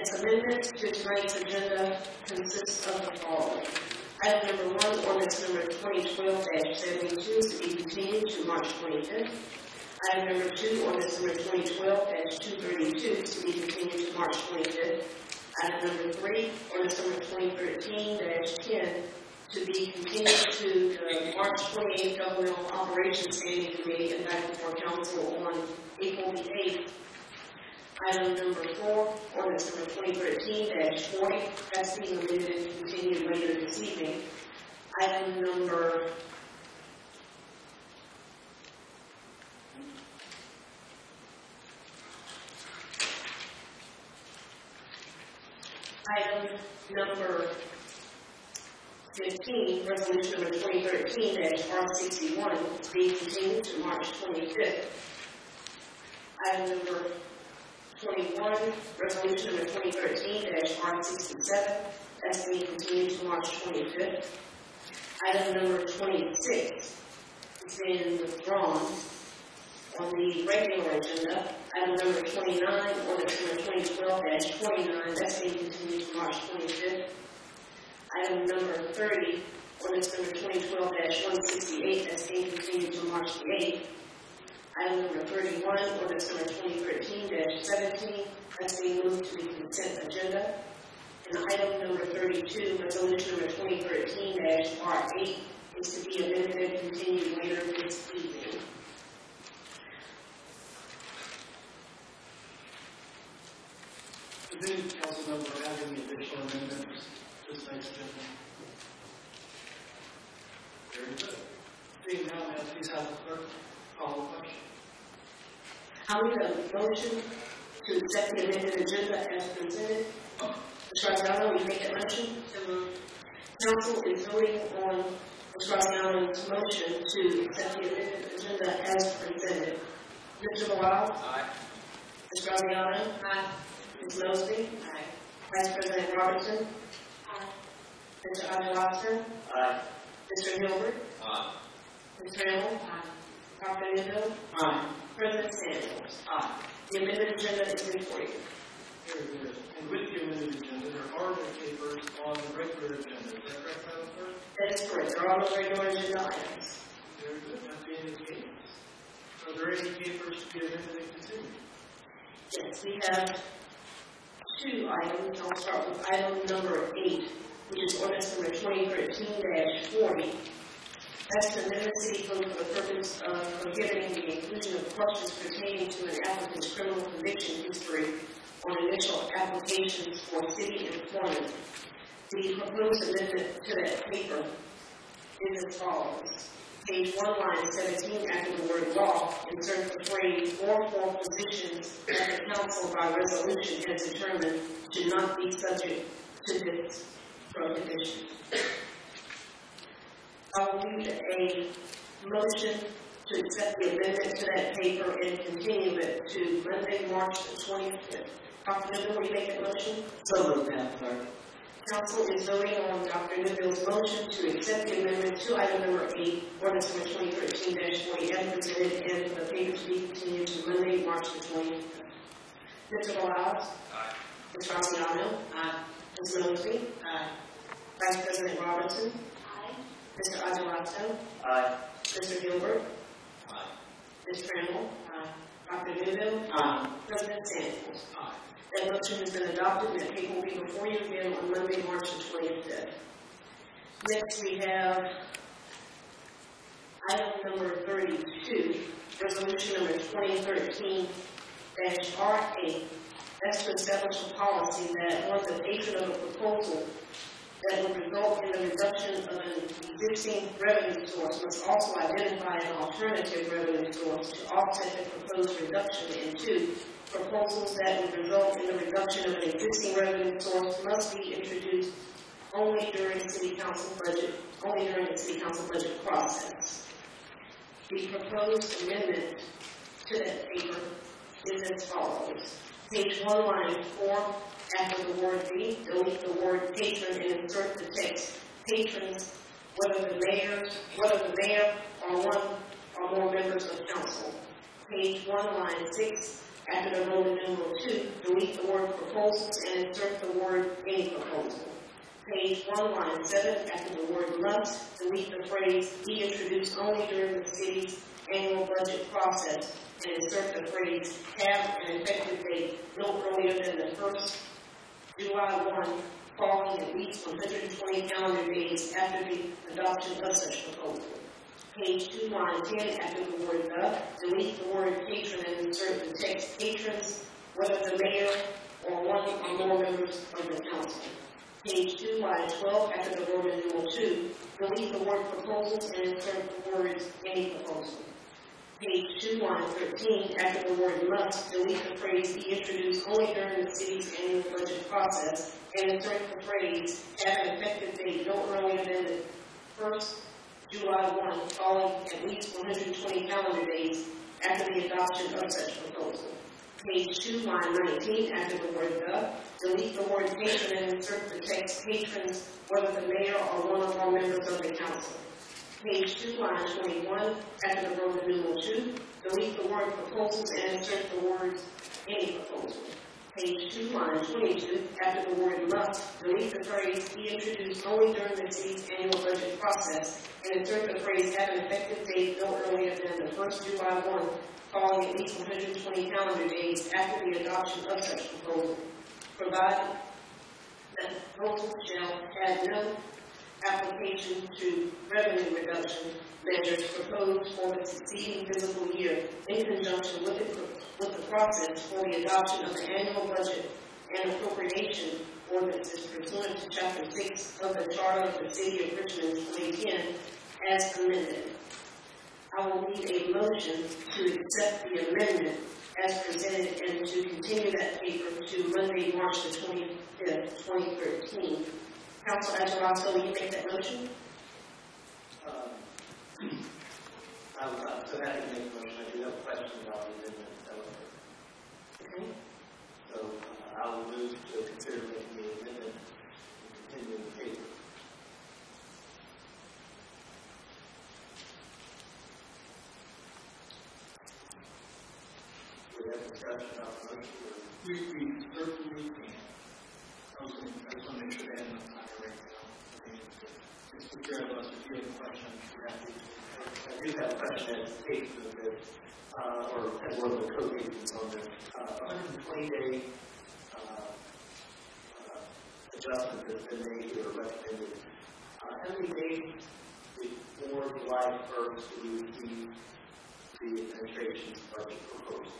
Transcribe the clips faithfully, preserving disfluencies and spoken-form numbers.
Next, amendments to tonight's agenda consists of the following. Item number one, ordinance number twenty twelve dash seventy-two to be continued to March twenty-fifth. Item number two, ordinance number twenty twelve dash two thirty-two to be continued to March twenty-fifth. Item number three, ordinance number twenty thirteen dash ten to be continued to the March twenty-eighth Governmental Operations Standing Committee and back before Council on April the eighth. Item number four, ordinance number twenty thirteen dash forty, that's being amended and continued later this evening. Item number Item number fifteen, resolution number twenty thirteen dash R sixty-one, to be continued to March twenty-fifth. Item number twenty-one, resolution number twenty thirteen dash R sixty-seven, that's being continued to March twenty-fifth. Item number twenty-six has been withdrawn on the regular agenda. Item number twenty-nine, ordinance number twenty twelve dash twenty-nine, that's being continued to March twenty-fifth. Item number thirty, ordinance number twenty twelve dash one sixty-eight, that's being continued to March the eighth. Item number thirty-one, ordinance number twenty thirteen dash seventeen, that's being moved to the consent agenda. And item number thirty-two, resolution number twenty thirteen dash R eight, is to be amended and continued later this evening. Does any council member have any additional amendments to this night's agenda? Very good. Being now, may I please have the clerk call the question? I'll need a motion to accept the amended agenda as presented. Miz Graziano, will you make that motion? Council is voting on Miz Graziano's motion to accept the amended agenda as presented. Mister Bilal? Aye. Miz Graziano? Aye. Miz Mosby? Aye. Vice President Robertson? Aye. Mister Adelasto? Aye. Mister Hilbert? Aye. Miz Randall? Aye. Doctor Newville? Aye. President Samuels? Aye. The amended agenda is before you. Very good. And with the amended agenda, there are no papers on the regular agenda. Is that correct, Madam Clerk? That is correct. There are no regular agenda items. Very good. That being the case, are there any papers to be amended and continued? Yes, we have two items. I'll start with item number eight, which is ordinance number twenty thirteen dash forty. That's to amend the city code for the purpose of prohibiting the inclusion of questions pertaining to an applicant's criminal conviction history on initial applications for city employment. The proposed amendment to that paper is as follows. Page one, line seventeen, after the word law, insert the phrase or for positions that the council by resolution has determined should not be subject to this prohibition. I will need a motion to accept the amendment to that paper and continue it to Monday, March the twenty-fifth. Doctor Newville, will you make that motion? So moved, Madam Clerk. Council is voting on Doctor Newville's motion to accept the amendment to item number eight, ordinance number twenty thirteen dash forty, as presented, and the paper to be continued to Monday, March the twenty-fifth. Mister Bilal? Aye. Miz Graziano? Aye. Miz Mosby? Aye. Vice President Robertson? Aye. Mister Adelasto? Aye. Mister Gilbert? Aye. Miz Randall? Aye. Doctor Newville? Aye. President Samuels? Aye. That motion has been adopted, and that paper will be before you again on Monday, March the twenty-fifth. Next, we have item number thirty-two, resolution number twenty thirteen dash R eight. That's to establish a policy that on the patron of a proposal that would result in the reduction of an existing revenue source must also identify an alternative revenue source to offset the proposed reduction. And two, proposals that would result in the reduction of an existing revenue source must be introduced only during city council budget, only during the city council budget process. The proposed amendment to that paper is as follows. Page one, line four, after the word "the," delete the word "patron" and insert the text "patrons, whether the mayor, whether the mayor or one or more members of council." Page one, line six, After the Roman numeral two, delete the word proposals and insert the word any proposal. Page one, line seven, after the word must, delete the phrase be introduced only during the city's annual budget process and insert the phrase have an effective date no earlier than the first July first, falling at least one hundred twenty calendar days after the adoption of such proposal. Page two, line ten, after the word the, delete the word patron and insert the text patrons, whether the mayor or one or more members of the council. Page two, line twelve, after the Roman numeral two, delete the word proposals and insert the words any proposal. Page two, line thirteen, after the word must, delete the phrase be introduced only during the city's annual budget process and insert the phrase have an effective date no earlier than the first July first, falling at least one hundred twenty calendar days after the adoption of such proposal. Page two, line nineteen, after the word the, delete the word patron and insert the text patrons, whether the mayor or one or more members of the council. Page two, line twenty-one, after the Roman numeral two, delete the word proposals and insert the words any proposal. Page two, line twenty-two, after the word must, delete the phrase be introduced only during the city's annual budget process and insert the phrase have an effective date no earlier than the first July first, falling at least one hundred twenty calendar days after the adoption of such proposal, provided that the proposal shall add no application to revenue reduction measures proposed for the succeeding fiscal year in conjunction with, it, with the process for the adoption of the annual budget and appropriation ordinances pursuant to Chapter six of the Charter of the City of Richmond twenty ten as amended. I will need a motion to accept the amendment as presented and to continue that paper to Monday, March the twenty-fifth, twenty thirteen. Council Adjalato, will you make that motion? Um, I'm uh, so happy to make a motion. I do have a question about the amendment, however. Okay. So uh, I will move to consider making the amendment and continue the paper. Do we have discussion about the motion? We, we certainly can. I was going to, I just want to make sure they have enough time right now. I mean, it's the three of us. If you have a question, you have to. I do have a question as Kate of this, uh, or as one of the co-agents on this. Uh, one hundred twenty day uh, uh, adjustment that's been made or recommended. Uh, how many days before July first do we receive the administration's budget proposal?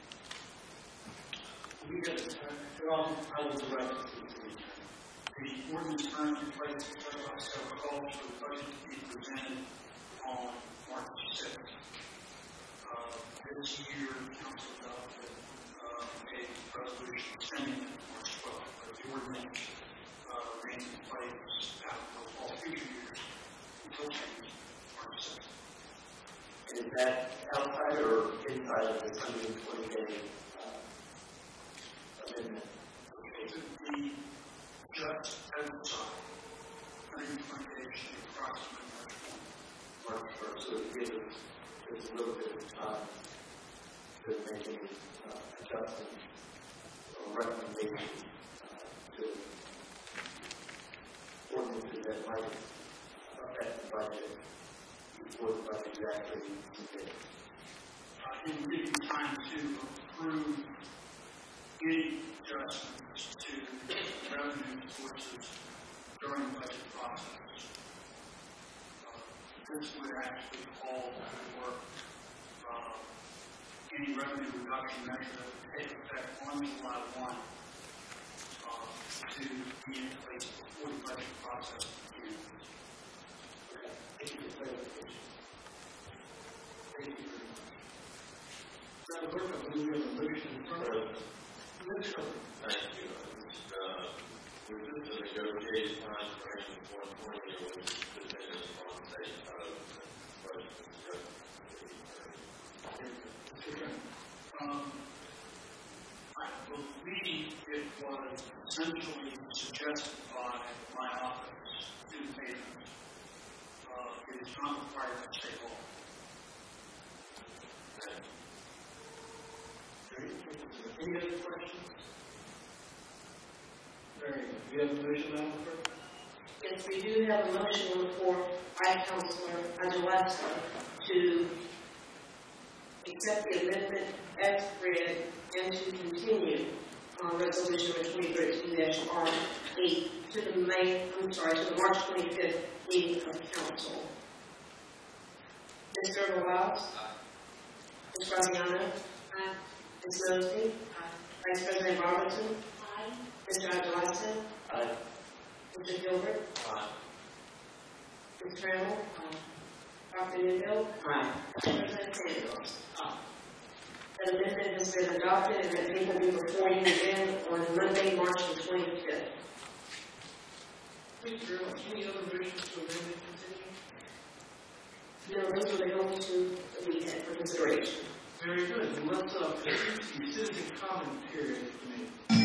We get it. Well, I will direct it to the city. The ordinance currently in place allows several calls for the budget to be presented on March sixth. Uh, this year, the council adopted uh, a resolution extending it to March twelfth, but the ordinance uh, remains in place after all future years until March sixth. And is that outside or inside of this one hundred twenty day uh, amendment? It would be just outside one hundred twenty days to approximately March first, so it gives us just a little bit of time to make any uh, adjustments or recommendations uh, to ordinances that might affect the budget before the budget is actually submitted. Uh, it will give you time to approve any adjustments to revenue sources during the budget process. Uh, this would actually call for uh, any revenue reduction measure that would take effect on July first uh, to be in place before the budget process begins. Okay. Thank you for clarification. Thank you very much. Madam Clerk, I believe we have a motion in front of us. Thank you. Just, uh, was this a negotiated time frame of one twenty or was it dependent on state of the Um, I believe it was essentially suggested by my office to the patrons. Uh, it is not required by state law. Great. Any other questions? Very good. Do you have a motion, Madam Clerk? Yes, we do have a motion on the floor by Councilor Adjalaska to accept the amendment as read and to continue on resolution number twenty thirteen R eight to the May, I'm sorry, to the March twenty-fifth meeting of council. Mister Velaz? Miz Graziano? Aye. Miz Mosby? Aye. Vice President Robinson? Aye. Mister Adjalaska? Aye. Mister Gilbert? Aye. Miz Trammell? Aye. Doctor Newville? Aye. President Samuels? Aye. That amendment has been adopted and that meeting will be before you again on Monday, March the twenty-fifth. Thank you very much. Any other motions to amend and continue? No, those are the only two that we had for consideration. Very good. And let's uh, proceed to the citizen comment period.